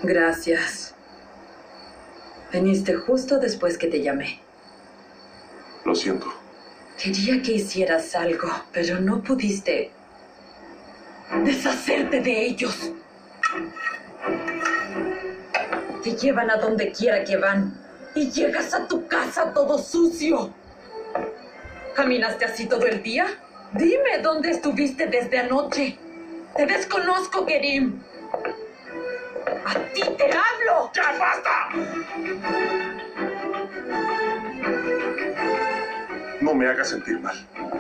Gracias. Viniste justo después que te llamé. Lo siento. Quería que hicieras algo, pero no pudiste deshacerte de ellos. Te llevan a donde quiera que van y llegas a tu casa todo sucio. ¿Caminaste así todo el día? Dime dónde estuviste desde anoche. Te desconozco, Kerim. ¡A ti te hablo! ¡Ya basta! No me hagas sentir mal.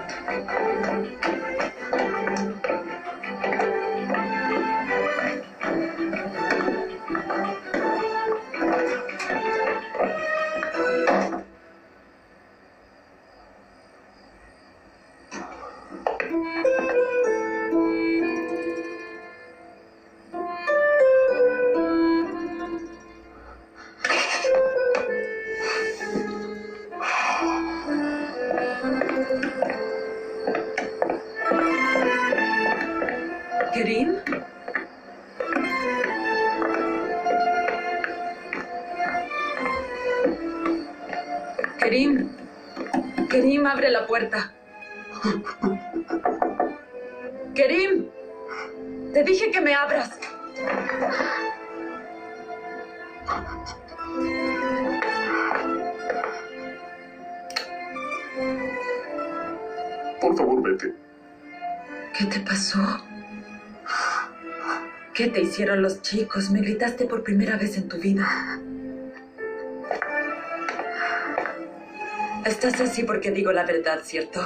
¿Kerim? Kerim. Kerim, abre la puerta. Kerim. Te dije que me abras. Por favor, vete. ¿Qué te pasó? ¿Qué te hicieron los chicos? Me gritaste por primera vez en tu vida. Estás así porque digo la verdad, ¿cierto?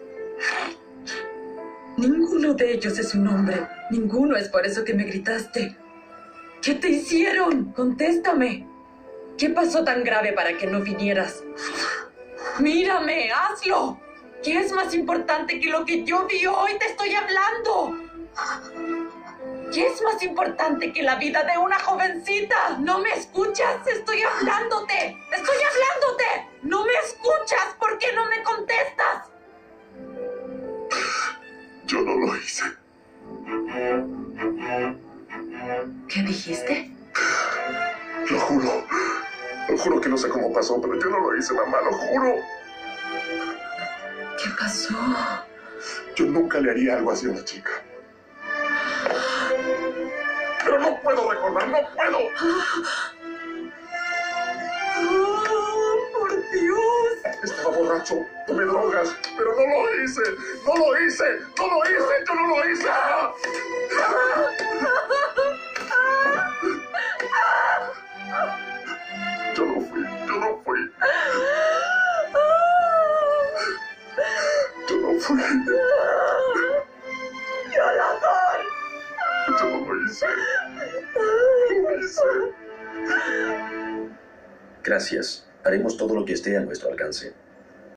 Ninguno de ellos es un hombre. Ninguno es por eso que me gritaste. ¿Qué te hicieron? Contéstame. ¿Qué pasó tan grave para que no vinieras? Mírame, hazlo. ¿Qué es más importante que lo que yo vi hoy? Te estoy hablando. ¿Qué es más importante que la vida de una jovencita? ¿No me escuchas? Estoy hablándote. ¡Estoy hablándote! ¿No me escuchas? ¿Por qué no me contestas? Yo no lo hice. ¿Qué dijiste? Lo juro. Lo juro que no sé cómo pasó, pero yo no lo hice, mamá, lo juro. ¿Qué pasó? Yo nunca le haría algo así a una chica. Pero no puedo recordar, no puedo. ¡Oh, por Dios! Estaba borracho, tomé drogas, pero no lo hice. No lo hice, no lo hice, yo no lo hice. Yo no fui, yo no fui. Yo no fui. ¡Violador! Yo no lo hice. No lo hice. Gracias. Haremos todo lo que esté a nuestro alcance.